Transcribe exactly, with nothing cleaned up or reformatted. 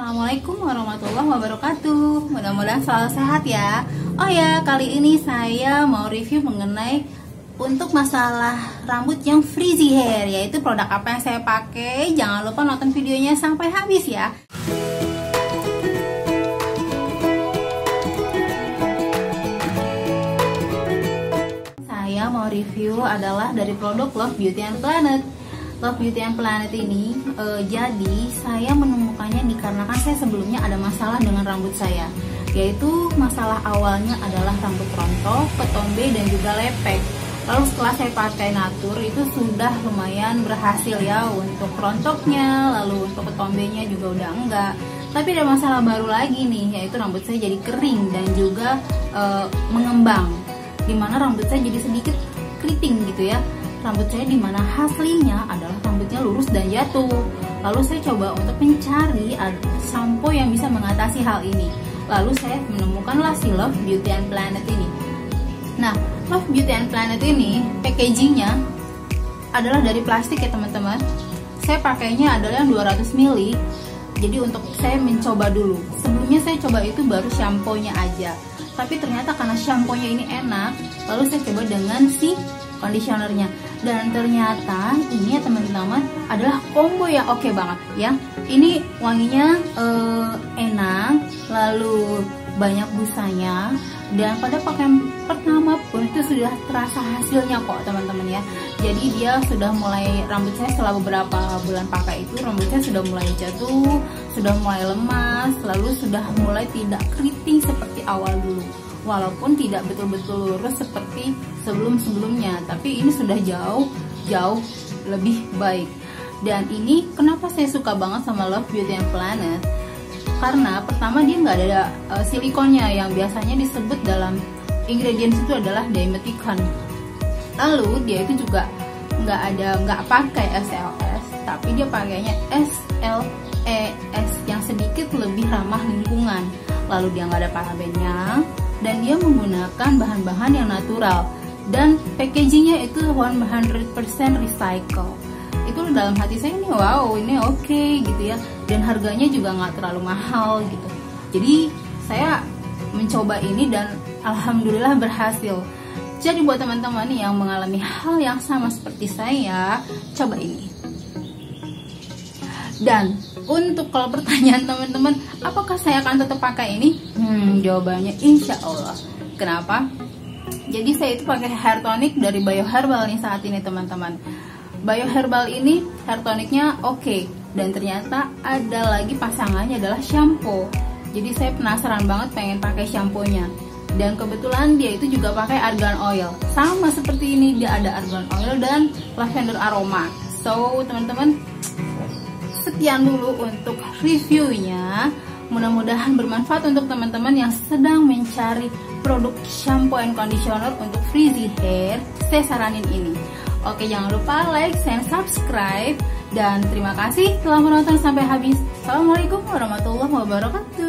Assalamualaikum warahmatullahi wabarakatuh. Mudah-mudahan selalu sehat ya. Oh ya, kali ini saya mau review mengenai untuk masalah rambut yang frizzy hair, yaitu produk apa yang saya pakai. Jangan lupa nonton videonya sampai habis ya. Saya mau review adalah dari produk Love Beauty and Planet. Love Beauty and Planet ini e, jadi saya menemukannya dikarenakan saya sebelumnya ada masalah dengan rambut saya, yaitu masalah awalnya adalah rambut rontok, ketombe, dan juga lepek. Lalu setelah saya pakai Natur itu sudah lumayan berhasil ya untuk rontoknya, lalu untuk ketombenya juga udah enggak. Tapi ada masalah baru lagi nih, yaitu rambut saya jadi kering dan juga e, mengembang, dimana rambut saya jadi sedikit keriting gitu ya. Rambut saya dimana aslinya adalah rambutnya lurus dan jatuh. Lalu saya coba untuk mencari sampo yang bisa mengatasi hal ini. Lalu saya menemukanlah si Love Beauty and Planet ini. Nah, Love Beauty and Planet ini packagingnya adalah dari plastik ya teman-teman. Saya pakainya adalah yang dua ratus mililiter. Jadi untuk saya mencoba dulu. Sebelumnya saya coba itu baru shampoo-nya aja. Tapi ternyata karena shampoo-nya ini enak, lalu saya coba dengan si conditionernya, dan ternyata ini ya teman-teman adalah combo yang oke banget ya. Ini wanginya eh, enak, lalu banyak busanya, dan pada pakaian pertama pun itu sudah terasa hasilnya kok teman-teman ya. Jadi dia sudah mulai, rambut saya setelah beberapa bulan pakai itu rambut saya sudah mulai jatuh, sudah mulai lemas, lalu sudah mulai tidak keriting seperti awal dulu. Walaupun tidak betul-betul lurus seperti sebelum-sebelumnya, tapi ini sudah jauh jauh lebih baik. Dan ini kenapa saya suka banget sama Love Beauty and Planet, karena pertama dia nggak ada uh, silikonnya yang biasanya disebut dalam ingredients itu adalah dimethicone. Lalu dia itu juga nggak ada nggak pakai S L S, tapi dia pakainya S L E S yang sedikit lebih ramah lingkungan. Lalu dia nggak ada parabennya, dan dia menggunakan bahan-bahan yang natural, dan packagingnya itu seratus persen recycle. Itu dalam hati saya ini wow, ini oke okay, gitu ya, dan harganya juga nggak terlalu mahal gitu. Jadi saya mencoba ini dan alhamdulillah berhasil. Jadi buat teman-teman yang mengalami hal yang sama seperti saya, coba ini. Dan untuk kalau pertanyaan teman-teman, apakah saya akan tetap pakai ini? Hmm, jawabannya insya Allah. Kenapa? Jadi saya itu pakai hair tonic dari Bioherbal nih saat ini teman-teman. Bioherbal ini hair tonicnya oke, okay, dan ternyata ada lagi pasangannya adalah shampoo. Jadi saya penasaran banget pengen pakai shampoo-nya. Dan kebetulan dia itu juga pakai argan oil. Sama seperti ini, dia ada argan oil dan lavender aroma. So teman-teman, sekian dulu untuk reviewnya. Mudah-mudahan bermanfaat untuk teman-teman yang sedang mencari produk shampoo and conditioner untuk frizzy hair. Saya saranin ini. Oke, jangan lupa like, share, subscribe, dan terima kasih telah menonton sampai habis. Assalamualaikum warahmatullahi wabarakatuh.